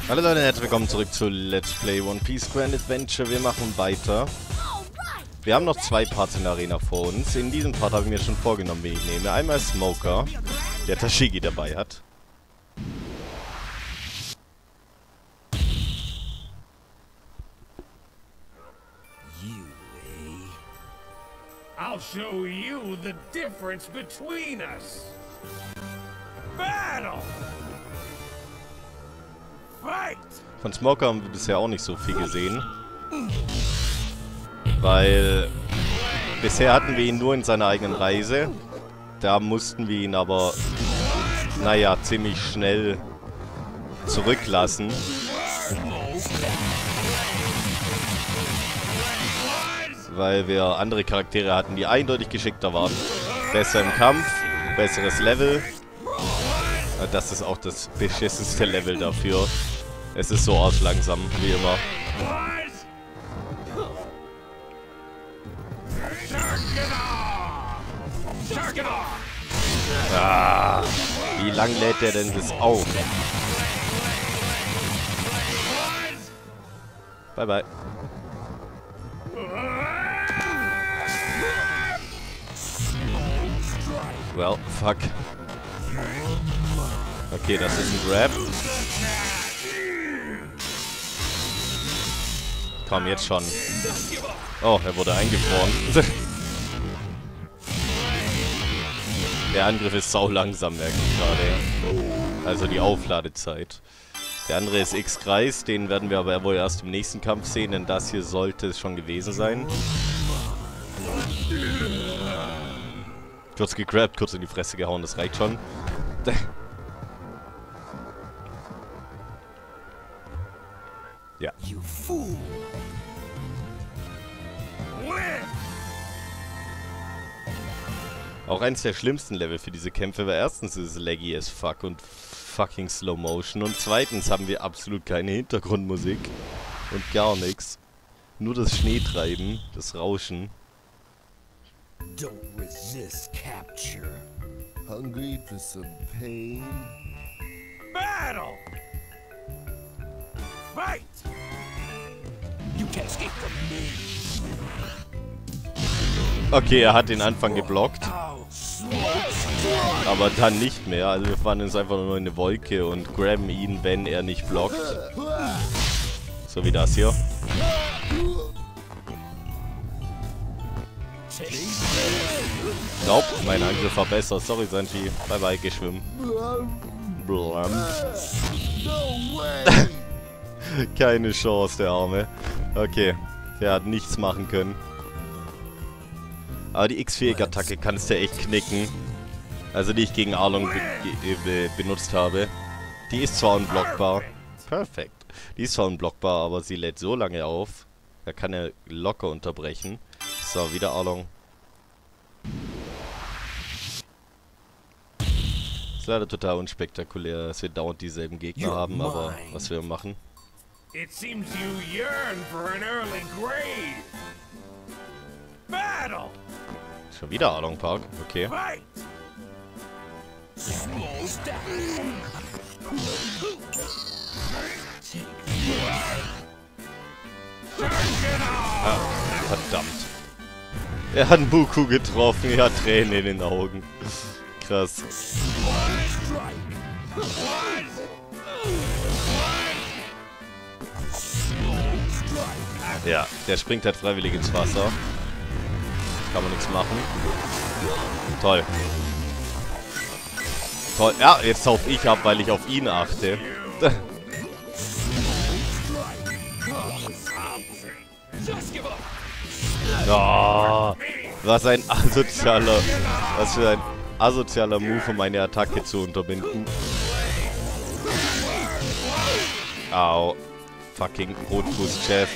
Hallo Leute, herzlich willkommen zurück zu Let's Play One Piece Grand Adventure. Wir machen weiter. Wir haben noch 2 Parts in der Arena vor uns. In diesem Part habe ich mir schon vorgenommen, wen ich nehme. Einmal Smoker, der Tashigi dabei hat. I'll show you the difference between us. Battle! Fight! Von Smoker haben wir bisher auch nicht so viel gesehen. Weil bisher hatten wir ihn nur in seiner eigenen Reise. Da mussten wir ihn aber, naja, ziemlich schnell zurücklassen. Weil wir andere Charaktere hatten, die eindeutig geschickter waren. Besser im Kampf, besseres Level. Das ist auch das beschissenste Level dafür. Es ist so arschlangsam, wie immer. Ah, wie lang lädt der denn das auf? Bye bye. Well, fuck. Okay, das ist ein Grab. Komm, jetzt schon. Oh, er wurde eingefroren. Der Angriff ist sau langsam, merke ich gerade. Also die Aufladezeit. Der andere ist X-Kreis, den werden wir aber wohl erst im nächsten Kampf sehen, denn das hier sollte es schon gewesen sein. Kurz gegrabt, kurz in die Fresse gehauen, das reicht schon. Ja. Auch eins der schlimmsten Level für diese Kämpfe war erstens ist es laggy as fuck und fucking Slow Motion und zweitens haben wir absolut keine Hintergrundmusik und gar nichts. Nur das Schneetreiben, das Rauschen. Don't resist capture. Hungry for some pain? Battle! Fight! You can't escape from me. Okay, er hat den Anfang geblockt, Ow. aber dann nicht mehr. Also wir fahren uns einfach nur in eine Wolke und grabben ihn, wenn er nicht blockt. So wie das hier. Nope, mein Angriff war besser. Sorry, Sanji. Bye bye, geh schwimmen. Blam. Keine Chance, der Arme. Okay, der hat nichts machen können. Aber die X-Fähig-Attacke kannst du echt knicken. Also die ich gegen Arlong benutzt habe. Die ist zwar unblockbar. Perfekt. Die ist zwar unblockbar, aber sie lädt so lange auf. Da kann er locker unterbrechen. So, wieder Arlong. Ist leider total unspektakulär, dass wir dauernd dieselben Gegner haben, aber was wir machen. It seems you yearn for an early grave. Battle! Schon wieder Arlong Park, okay. Fight! Ah, verdammt. Er hat einen Buku getroffen, er hat Tränen in den Augen. Krass. Ja, der springt halt freiwillig ins Wasser. Kann man nichts machen. Toll. Toll. Ja, jetzt tauche ich ab, weil ich auf ihn achte. Oh, was für ein asozialer Move, um meine Attacke zu unterbinden. Au. Fucking Rotfuß-Chef.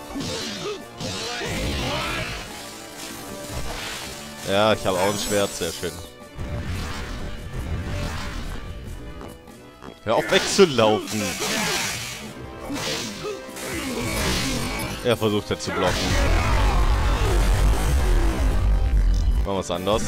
Ja, ich habe auch ein Schwert, sehr schön. Hör auf wegzulaufen. Er versucht jetzt zu blocken. Machen wir es anders.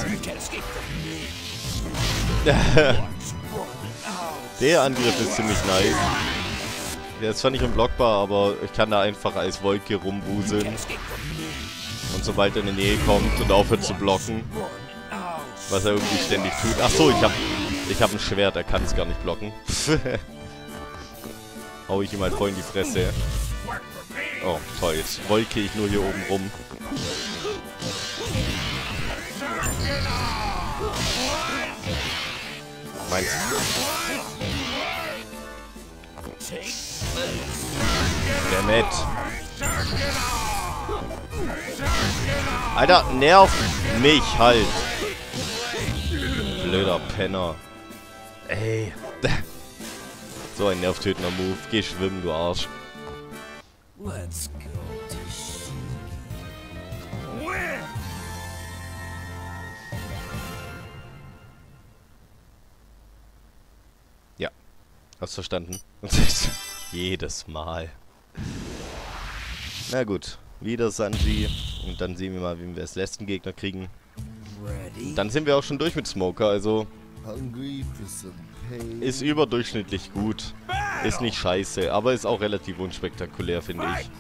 Der Angriff ist ziemlich nice. Der ist zwar nicht unblockbar, aber ich kann da einfach als Wolke rumwuseln. Und sobald er in die Nähe kommt und aufhört zu blocken, was er irgendwie ständig tut. Achso, ich hab ein Schwert, er kann es gar nicht blocken. Hau ich ihm halt voll in die Fresse. Oh, toll, jetzt wolke ich nur hier oben rum. Meinst der nett. Alter, nerv mich halt. Blöder Penner. Ey. So ein nervtötender Move. Geh schwimmen, du Arsch. Let's go to Ja. Hast verstanden? Jedes Mal. Na gut. Wieder Sanji. Und dann sehen wir mal, wie wir das letzten Gegner kriegen. ready. Dann sind wir auch schon durch mit Smoker, also Hungry for some pain. ist überdurchschnittlich gut. Ist nicht scheiße, aber ist auch relativ unspektakulär, finde ich.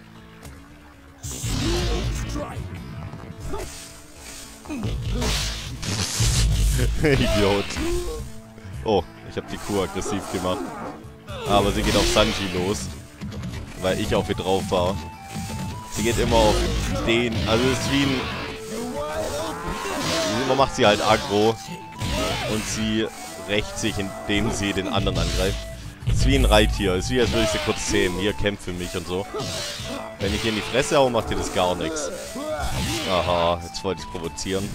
Idiot. Oh, ich habe die Kuh aggressiv gemacht. Aber sie geht auf Sanji los. Weil ich auf ihr drauf war. Sie geht immer auf den. Also es ist wie ein... Man macht sie halt aggro. Und sie rächt sich, indem sie den anderen angreift. Es ist wie ein Reittier. Es ist wie, als würde ich sie kurz zähmen. Hier, kämpfe mich und so. Wenn ich ihr in die Fresse haue, macht ihr das gar nichts. Aha, jetzt wollte ich provozieren.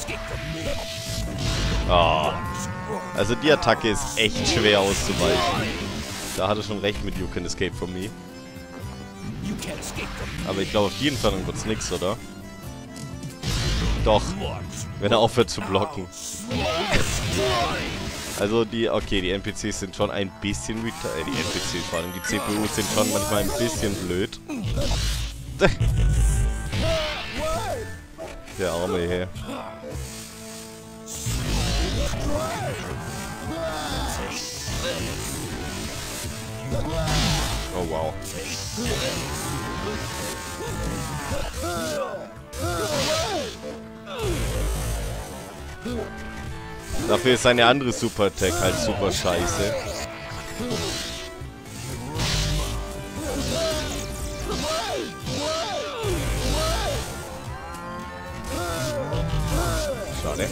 Ah. Also die Attacke ist echt schwer auszuweichen. Da hat er schon recht mit You Can Escape From Me. Aber ich glaube, auf die Entfernung wird's nix, oder? Doch. Wenn er aufhört zu blocken. Also die, okay, die NPCs sind schon ein bisschen die NPCs, vor allem die CPUs sind schon manchmal ein bisschen blöd. Der Arme hier. Oh wow. Dafür ist seine andere Super Attack halt super scheiße. Schade.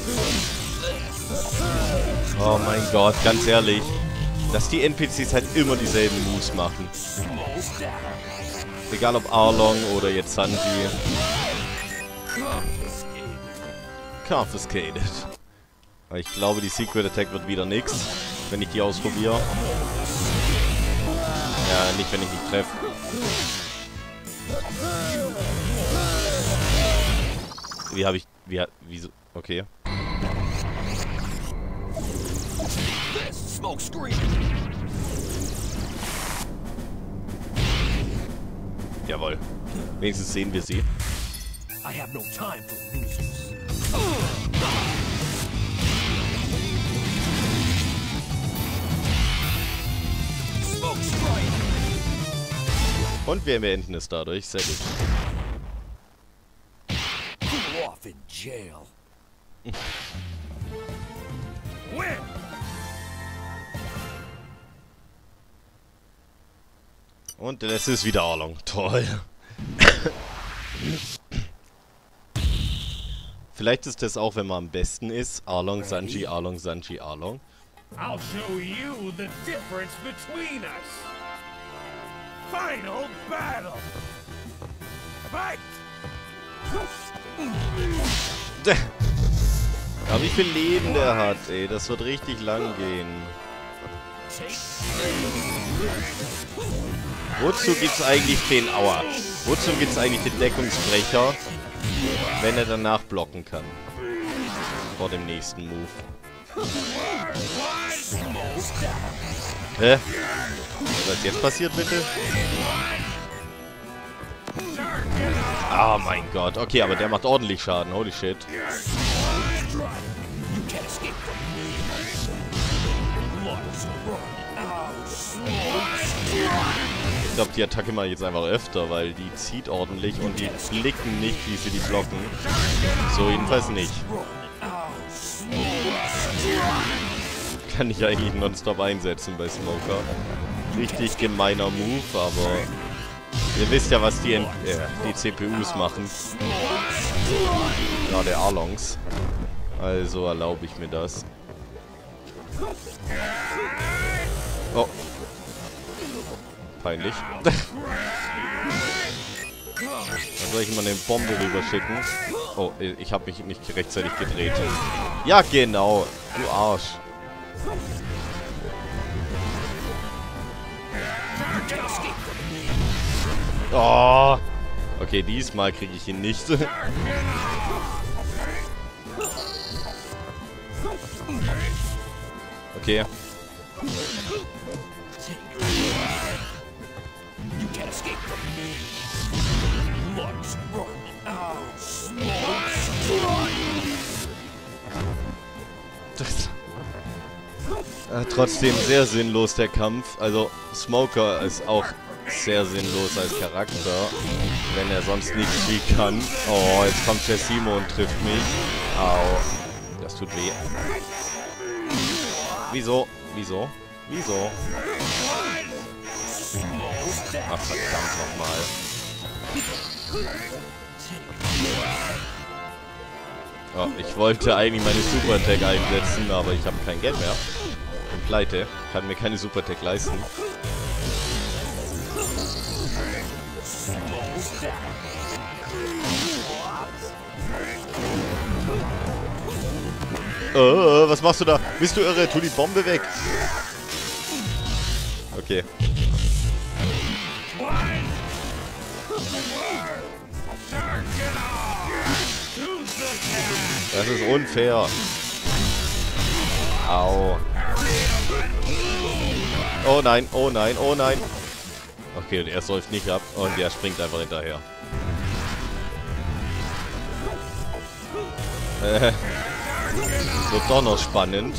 Oh mein Gott, ganz ehrlich. Dass die NPCs halt immer dieselben Moves machen. Egal ob Arlong oder jetzt Sanji. Confiscated. Aber ich glaube, die Secret Attack wird wieder nix, wenn ich die ausprobiere. Ja, nicht, wenn ich nicht treffe. Wie habe ich... Wieso... Okay. Jawohl. Wenigstens sehen wir sie. I have no time for losers. Und wir beenden es dadurch. Sehr gut. Cool off in jail. Win! Und es ist wieder Arlong. Toll. Vielleicht ist das auch, wenn man am besten ist. Arlong, Sanji, Arlong, Sanji, Arlong. I'll show you the difference between us. Final battle. Fight! Ja, wie viel Leben der hat, ey. Das wird richtig lang gehen. Wozu gibt's eigentlich den Aua? Wozu gibt's eigentlich den Deckungsbrecher, wenn er danach blocken kann? Vor dem nächsten Move. Hä? Was ist jetzt passiert, bitte? Ah, mein Gott. Okay, aber der macht ordentlich Schaden. Holy shit. Ich glaube, die Attacke mache ich jetzt einfach öfter, weil die zieht ordentlich und die blicken nicht, wie sie die blocken. So jedenfalls nicht. Kann ich eigentlich nonstop einsetzen bei Smoker. Richtig gemeiner Move, aber ihr wisst ja, was die CPUs machen. Gerade Arlongs. Also erlaube ich mir das. Oh. Peinlich. Dann soll ich mal eine Bombe rüberschicken. Oh, ich habe mich nicht rechtzeitig gedreht. Ja, genau. Du Arsch. Oh. Okay, diesmal kriege ich ihn nicht. Okay. Trotzdem sehr sinnlos der Kampf. Also Smoker ist auch sehr sinnlos als Charakter, wenn er sonst nicht viel kann. Oh, jetzt kommt der Simo und trifft mich. Au. Das tut weh. Wieso? Wieso? Wieso? Ach, verdammt nochmal. Oh, ich wollte eigentlich meine Super Attack einsetzen, aber ich habe kein Geld mehr. Bin pleite. Kann mir keine Super Attack leisten. Was machst du da? Bist du irre? Tu die Bombe weg. Okay. Das ist unfair. Au. Oh nein, oh nein, oh nein. Okay, und er säuft nicht ab und er springt einfach hinterher. Wird doch noch spannend.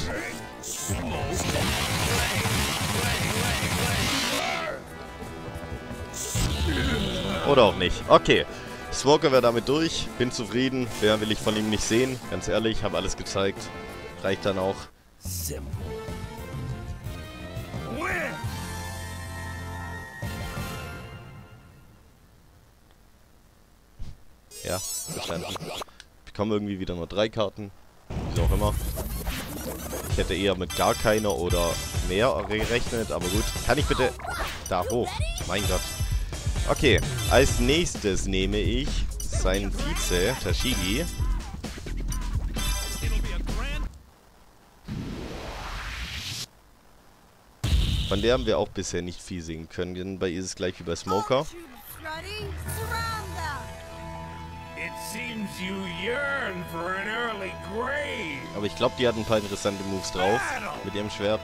Oder auch nicht. Okay. Smoker wäre damit durch. Bin zufrieden. Mehr will ich von ihm nicht sehen. Ganz ehrlich, habe alles gezeigt. Reicht dann auch. Ja, verstanden. Ich bekomme irgendwie wieder nur 3 Karten. Wie auch immer. Ich hätte eher mit gar keiner oder mehr gerechnet, aber gut. Kann ich bitte da hoch? Mein Gott. Okay, als nächstes nehme ich seinen Vize, Tashigi. Von der haben wir auch bisher nicht viel sehen können. Bei ihr ist es gleich wie bei Smoker. Aber ich glaube, die hat ein paar interessante Moves drauf mit ihrem Schwert.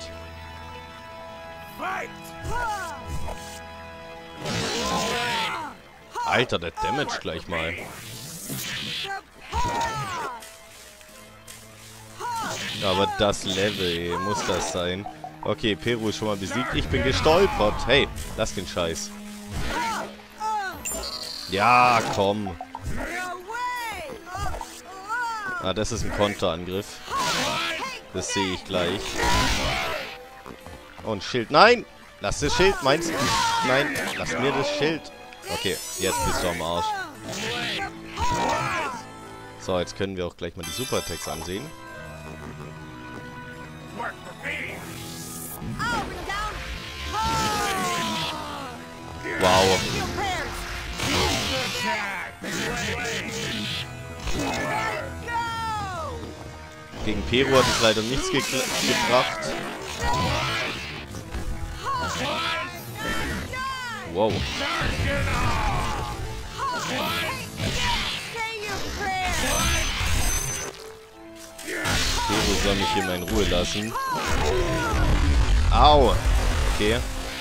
Alter, der Damage gleich mal. Aber das Level, muss das sein? Okay, Peru ist schon mal besiegt. Ich bin gestolpert. Hey, lass den Scheiß. Ja, komm. Ah, das ist ein Konterangriff. Das sehe ich gleich. Und Schild. Nein! Lass das Schild, meinst du? Nein, lass mir das Schild. Okay, jetzt bist du am Arsch. So, jetzt können wir auch gleich mal die Super Attacks ansehen. Wow. Gegen Peru hat es leider nichts gebracht. Wow. Peru soll mich hier mal in Ruhe lassen. Au. Okay.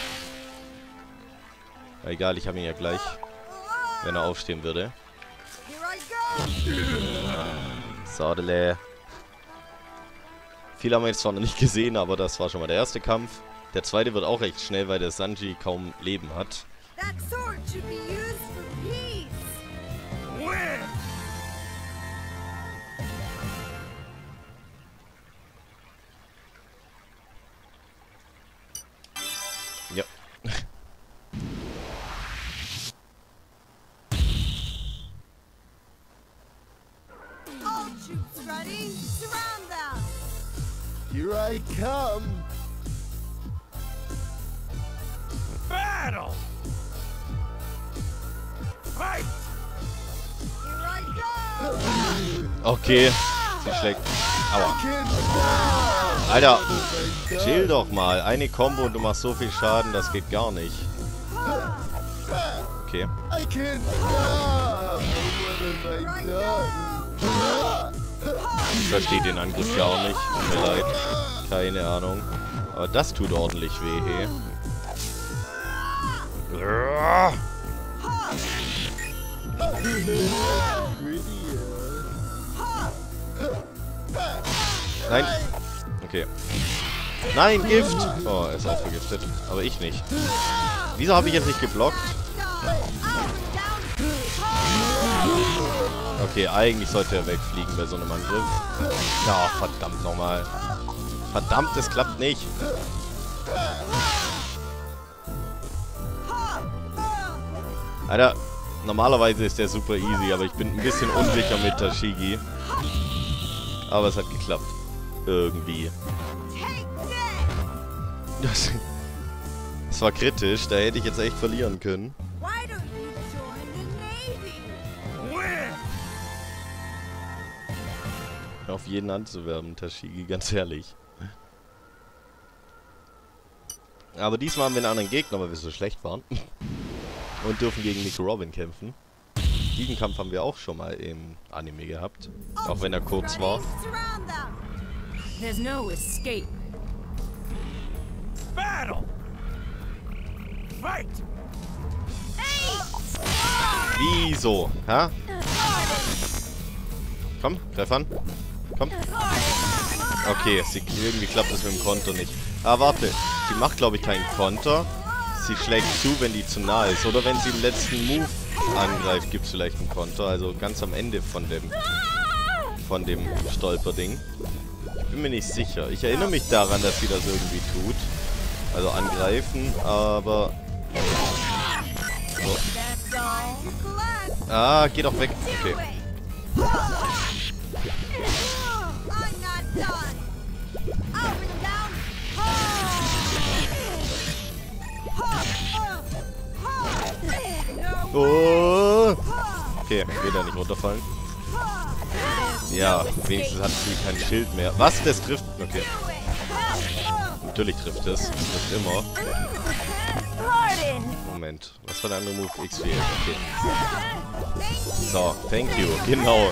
Egal, ich habe ihn ja gleich, wenn er aufstehen würde. Sadele. Viel haben wir jetzt zwar noch nicht gesehen, aber das war schon mal der erste Kampf. Der zweite wird auch recht schnell, weil der Sanji kaum Leben hat. That sword should be used for peace. Win! Ja. All troops ready? Surround them. Here I come. Battle! Fight! Here I go. Okay. Sie schlägt. Aua. Can't Alter, Oh my chill God. doch mal. Eine Combo und du machst so viel Schaden, das geht gar nicht. Okay. I can't stop. What have I done? Ich verstehe den Angriff gar nicht. Tut mir leid. Keine Ahnung. Aber das tut ordentlich weh, hey. Nein. Okay. Nein, Gift! Oh, er ist auch vergiftet. Aber ich nicht. Wieso habe ich jetzt nicht geblockt? Okay, eigentlich sollte er wegfliegen bei so einem Angriff. Ja, verdammt nochmal. Verdammt, es klappt nicht. Alter, normalerweise ist der super easy, aber ich bin ein bisschen unsicher mit Tashigi. Aber es hat geklappt. Irgendwie. Das war kritisch, da hätte ich jetzt echt verlieren können. Why don't you join the Navy? Win! Auf jeden anzuwerben, Tashigi, ganz ehrlich. Aber diesmal haben wir einen anderen Gegner, weil wir so schlecht waren. Und dürfen gegen Nico Robin kämpfen. Diesen Kampf haben wir auch schon mal im Anime gehabt. Auch wenn er kurz war. Surround them. There's no escape. Battle! Fight! Wieso? Hä? Komm, greif an. Komm. Okay, irgendwie klappt das mit dem Konter nicht. Ah, warte. Sie macht, glaube ich, keinen Konter. Sie schlägt zu, wenn die zu nah ist. Oder wenn sie im letzten Move angreift, gibt es vielleicht einen Konter. Also ganz am Ende von dem Stolperding. Ich bin mir nicht sicher. Ich erinnere mich daran, dass sie das irgendwie tut. Also angreifen, aber... So. Ah, geh doch weg. Okay. I'm not done. Up and down. Oh. Okay, will er nicht runterfallen. Ja, wenigstens hat sie kein Schild mehr. Was? Das trifft? Okay. Natürlich trifft es. Das trifft immer. Moment. Was war der andere Move? X4. Okay. So, thank you. Genau.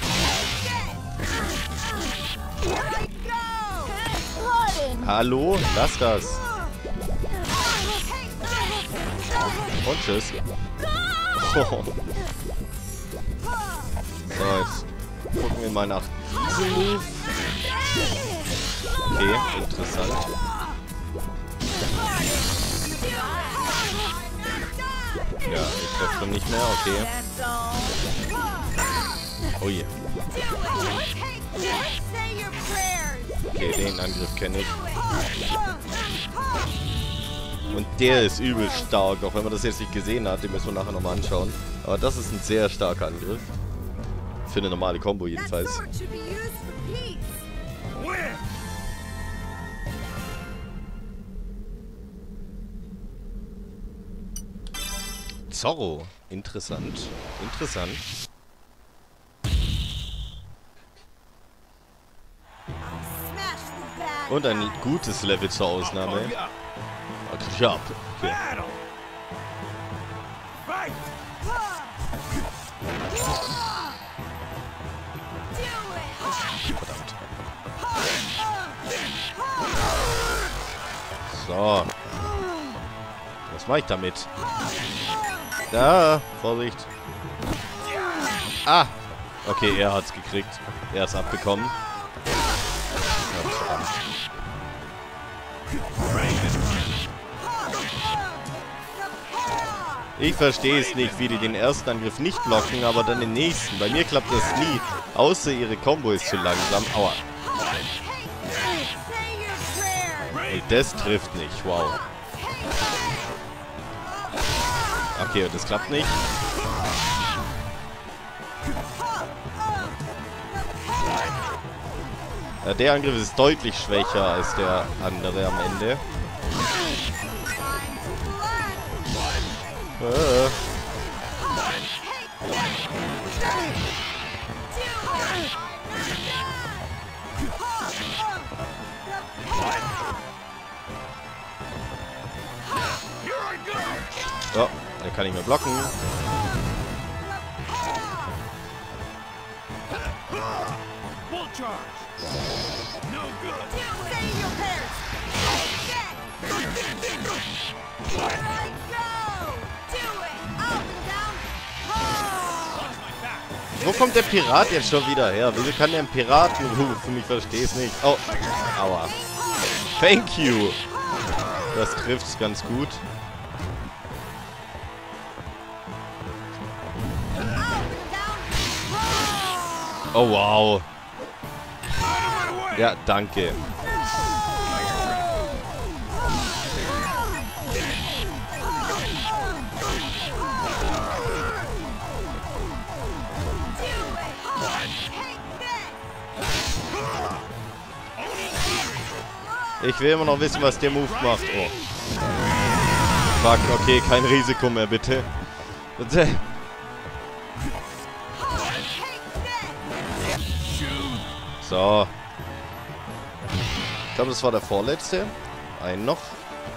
Hallo? Lass das. Und tschüss. Oh. So, jetzt gucken wir mal nach diesem Move. Okay, interessant. Ja, ich treffe schon nicht mehr, okay. Oh je. Okay, den Angriff kenne ich. Und der ist übel stark, auch wenn man das jetzt nicht gesehen hat, den müssen wir nachher nochmal anschauen. Aber das ist ein sehr starker Angriff. Für eine normale Combo jedenfalls. Win! Zorro. Interessant. Interessant. Und ein gutes Level zur Ausnahme. Ja, okay. Battle! Fight! Verdammt. So. Was mache ich damit? Da, Vorsicht. Ah. Okay, er hat's gekriegt. Er hat's abbekommen. Ja, verdammt. Ich verstehe es nicht, wie die den ersten Angriff nicht blocken, aber dann den nächsten. Bei mir klappt das nie. Außer ihre Combo ist zu langsam. Aua. Und das trifft nicht. Wow. Okay, und das klappt nicht. Der Angriff ist deutlich schwächer als der andere am Ende. So, der kann nicht mehr blocken. Wo kommt der Pirat jetzt schon wieder her? Wieso kann der einen Piraten rufen? Ich verstehe es nicht. Oh, aua. Thank you. Das trifft's ganz gut. Oh, wow. Ja, danke. Ich will immer noch wissen, was der Move macht. Oh. Fuck, okay, kein Risiko mehr, bitte. So. Ich glaube, das war der vorletzte. Einen noch.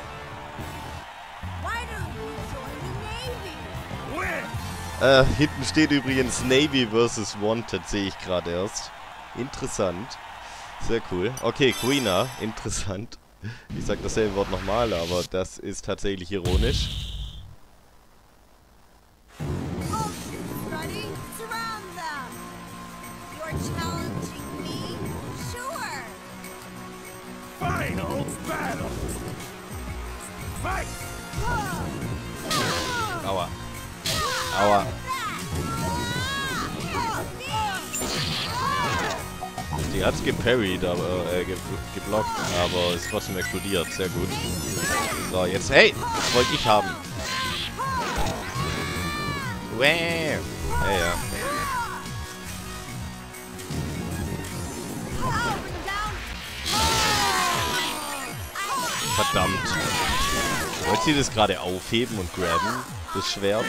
Hinten steht übrigens Navy vs. Wanted, sehe ich gerade erst. Interessant. Sehr cool. Okay, Quina. Interessant. Ich sag dasselbe Wort nochmal, aber das ist tatsächlich ironisch. Aua. Aua. Die hat's geparried, aber geblockt, aber ist trotzdem explodiert. Sehr gut. So, jetzt, hey, das wollte ich haben. Wäh. Ja. Verdammt. Wollt sie das gerade aufheben und grabben? Das Schwert?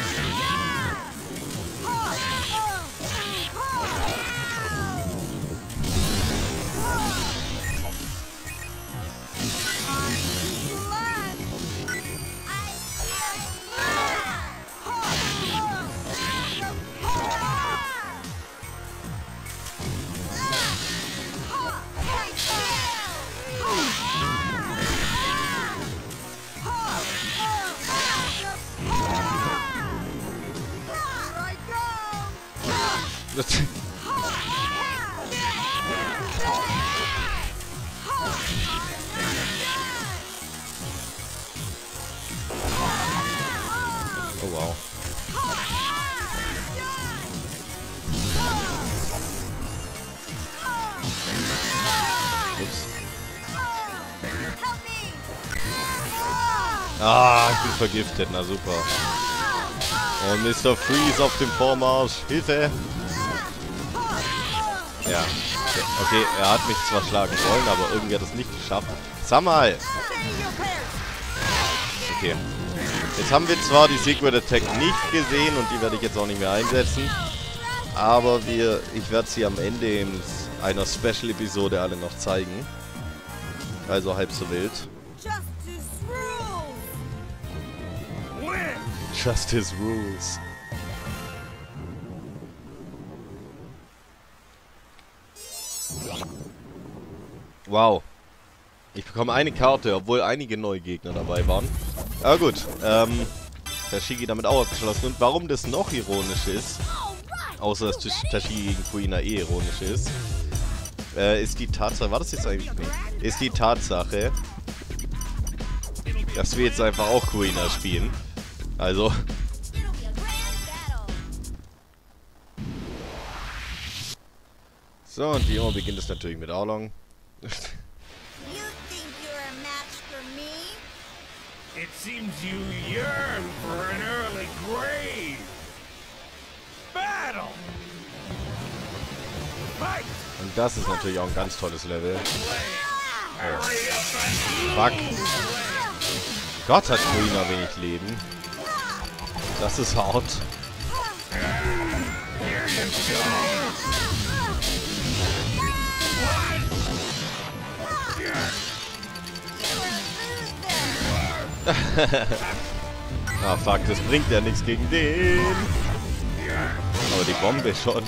Oh wow. Ups. Ah, ich bin vergiftet, na super. Und Mr. Freeze auf dem Vormarsch. Hilfe! Ja. Okay, er hat mich zwar schlagen wollen, aber irgendwie hat er es nicht geschafft. Sag mal! Okay. Jetzt haben wir zwar die Secret Attack nicht gesehen und die werde ich jetzt auch nicht mehr einsetzen. Aber ich werde sie am Ende in einer Special-Episode alle noch zeigen. Also halb so wild. Justice Rules. Wow. Ich bekomme eine Karte, obwohl einige neue Gegner dabei waren. Aber gut, Tashigi damit auch abgeschlossen. Und warum das noch ironisch ist, außer dass Tashigi gegen Quina ironisch ist, ist die Tatsache, war das jetzt eigentlich nicht? Ist die Tatsache, dass wir jetzt einfach auch Quina spielen. Also, So, und wie immer beginnt es natürlich mit Arlong. You think you're a match for me? It seems you yearn for an early grave. Battle! Fight! Und das ist natürlich auch ein ganz tolles Level. Hurry up Fuck. Gott, hat Kuina wenig Leben. Das ist hart. Ah, fuck, das bringt ja nichts gegen den. Aber die Bombe schon.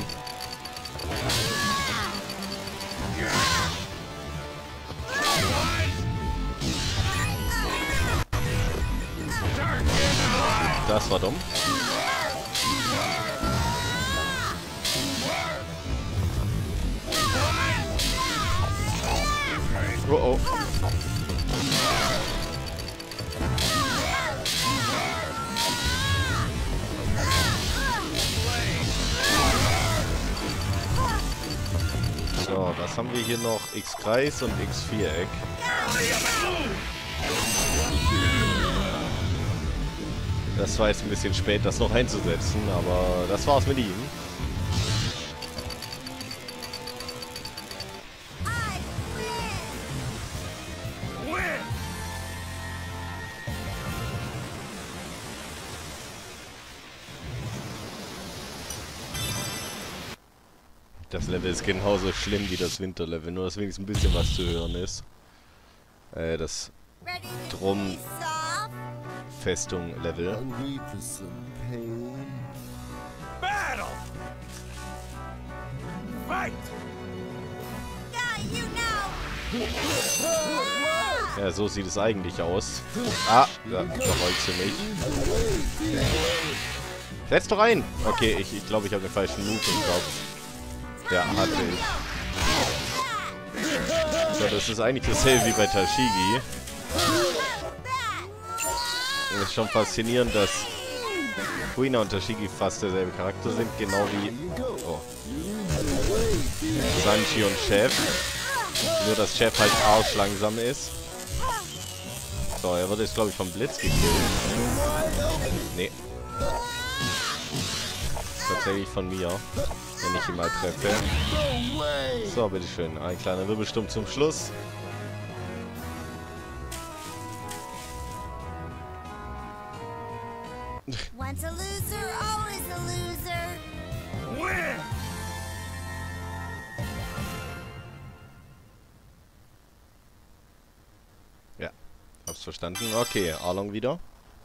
Das war dumm. Oh oh. So, was haben wir hier noch? X-Kreis und X-Viereck. Das war jetzt ein bisschen spät, das noch einzusetzen, aber das war's mit ihm. Das Level ist genauso schlimm wie das Winterlevel, nur dass wenigstens ein bisschen was zu hören ist. Das Ready to Drum play soft? Festung-Level. Hungry for some pain. Battle! Fight! Got you now! Ja, so sieht es eigentlich aus. Ah, da rollt sie mich. Setz doch ein! Okay, ich glaube, ich habe den falschen Move im Kopf. Ja, hatte ich. So, das ist eigentlich dasselbe wie bei Tashigi. Und es ist schon faszinierend, dass Kuina und Tashigi fast derselbe Charakter sind, genau wie Sanji und Chef. Nur, dass Chef halt arschlangsam ist. So, er wird jetzt, glaube ich, vom Blitz gekillt. Nee. Tatsächlich von mir, wenn ich ihn mal treffe. So, bitteschön. Ein kleiner Wirbelsturm zum Schluss. Once a loser, always a loser. Win! Ja, hab's verstanden. Okay, Arlong wieder.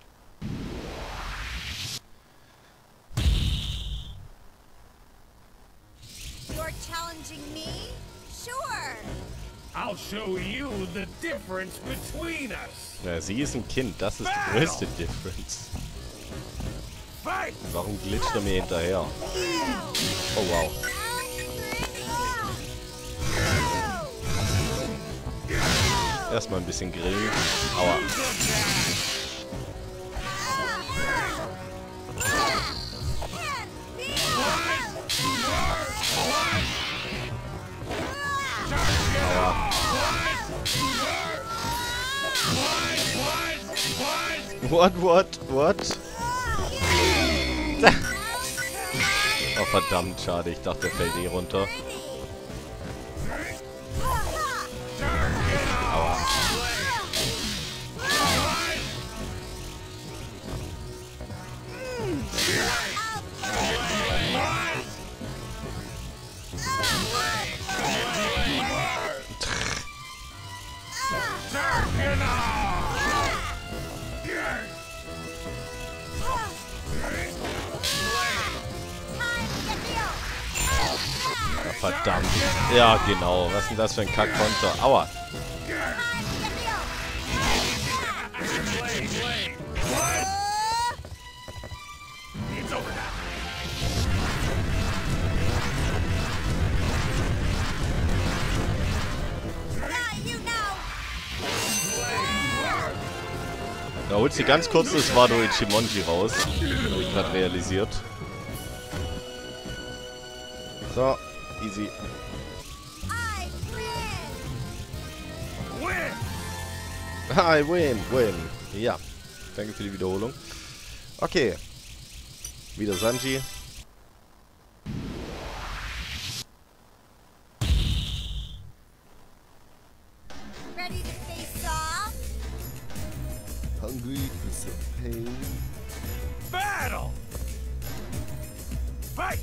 You're challenging me? Sure. I'll show you the difference between us. Ja, sie ist ein Kind. Das ist die größte Difference. Fight! Warum glitscht er mir hinterher? Oh, wow. Erstmal ein bisschen grillen. Aua. What? Oh, verdammt, schade. Ich dachte, der fällt eh runter. Aua. Ja, verdammt. Ja, genau. Was ist denn das für ein Kack-Konter? Aua. It's over now. Got you now! Da holt sie ganz kurz das war durch Ichimonji raus. Habe ich gerade realisiert. So, easy. I win. Win! I win. Ja, danke für die Wiederholung. Okay. Wieder Sanji. Ready to face off? Hungry for some pain? Battle! Fight!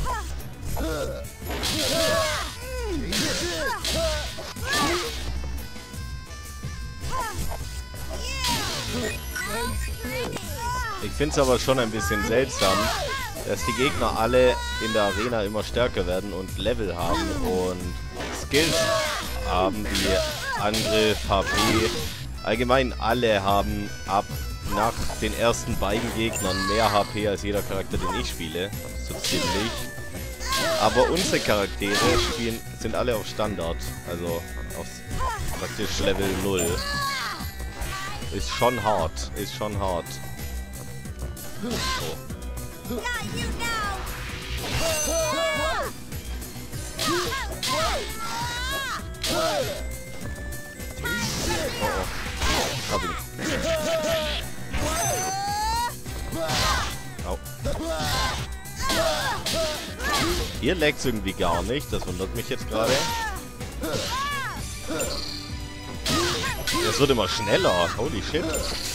Ich finde es aber schon ein bisschen seltsam, dass die Gegner alle in der Arena immer stärker werden und Level haben und Skills haben wie Angriff, HP. Allgemein alle haben nach den ersten beiden Gegnern mehr HP als jeder Charakter, den ich spiele. So ziemlich. Aber unsere Charaktere sind alle auf Standard. Also auf praktisch Level 0. Ist schon hart. Ist schon hart. So. Not you now. Hab ihn. Au. Hier lag's irgendwie gar nicht. Das wundert mich jetzt gerade. Das wird immer schneller. Holy shit.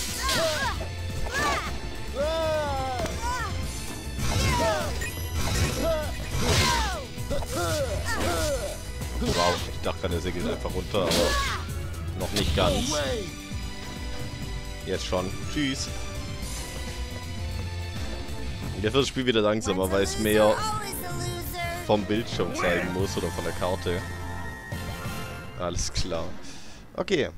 Wow, ich dachte gerade, der segelt einfach runter, aber noch nicht ganz. Jetzt schon. Tschüss. Jetzt wird das Spiel wieder langsamer, weil es mehr Always a loser. vom Bildschirm zeigen muss oder von der Karte. Alles klar. Okay.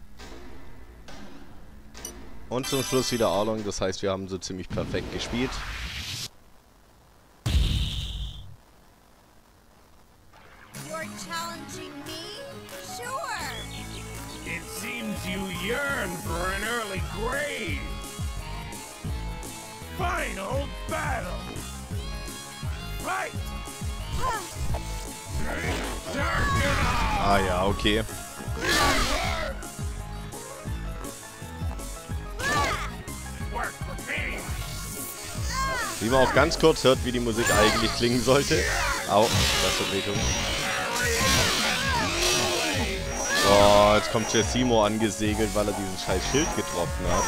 Und zum Schluss wieder Arlong, das heißt, wir haben so ziemlich perfekt gespielt. You're challenging me? Sure. It seems you yearn for an early grave. Final battle. Fight! Ah ja, okay. Work for me. Wie man auch ganz kurz hört, wie die Musik eigentlich klingen sollte. Au, das ist Vertretung. Oh, jetzt kommt Jessimo angesegelt, weil er diesen scheiß Schild getroffen hat.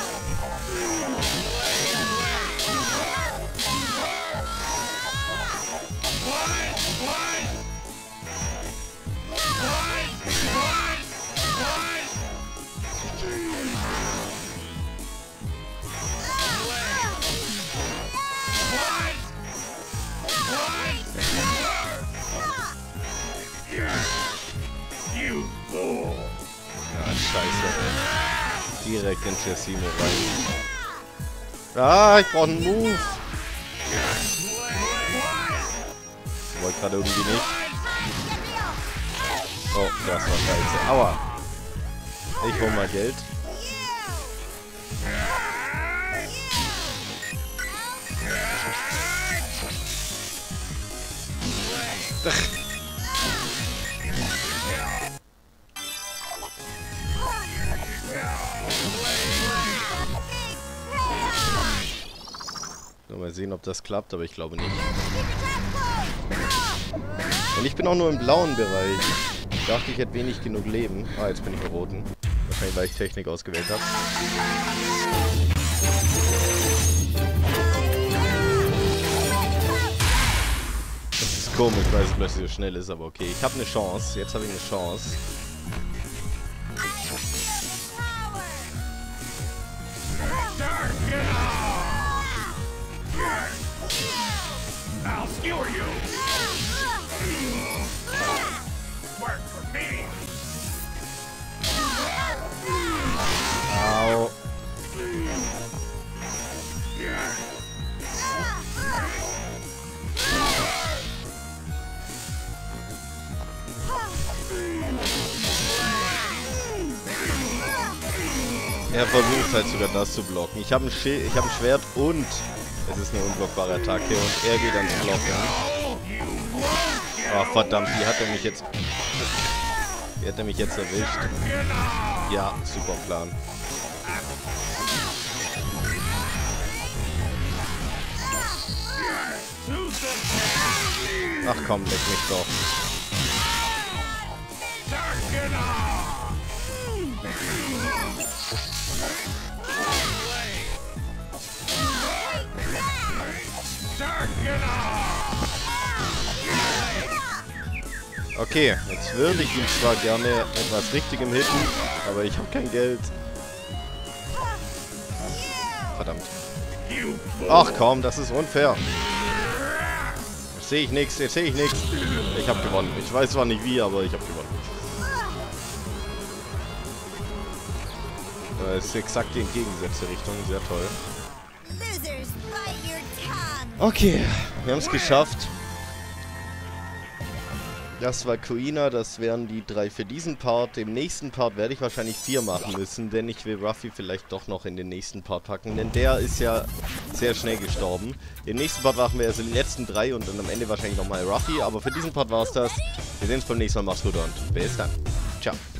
You fool. Ja, scheiße. Direkt in Jessimo rein. Ah, ich brauche einen Move. Wollte gerade irgendwie nicht. Oh, das war scheiße. Aua. Ich hol mal Geld. Mal sehen, ob das klappt, aber ich glaube nicht. Und ich bin auch nur im blauen Bereich. Ich dachte, ich hätte wenig genug Leben. Ah, jetzt bin ich im roten. Wahrscheinlich, weil ich Technik ausgewählt habe. Das ist komisch, weil es plötzlich so schnell ist, aber okay. Ich habe eine Chance. Jetzt habe ich eine Chance. I'll skewer you. Work for me. Au. Er versucht halt sogar das zu blocken. Ich habe ein Schwert und es ist eine unblockbare Attacke und er geht ans Blocken. Oh, verdammt, die hat er mich jetzt... Die hat er mich jetzt erwischt. Ja, super Plan. Ach komm, leck mich doch. Okay, jetzt würde ich ihn zwar gerne etwas Richtigem hitten, aber ich habe kein Geld. Verdammt. Ach komm, das ist unfair. Jetzt sehe ich nichts, jetzt sehe ich nichts. Ich habe gewonnen. Ich weiß zwar nicht wie, aber ich habe gewonnen. Das ist exakt die entgegengesetzte Richtung, sehr toll. Losers, bite your tongue. Okay, wir haben es geschafft. Das war Kuina, das wären die 3 für diesen Part. Im nächsten Part werde ich wahrscheinlich 4 machen müssen, denn ich will Ruffy vielleicht doch noch in den nächsten Part packen, denn der ist ja sehr schnell gestorben. Im nächsten Part machen wir also die letzten 3 und dann am Ende wahrscheinlich nochmal Ruffy, aber für diesen Part war es das. Wir sehen uns beim nächsten Mal, macht's gut und bis dann. Ciao.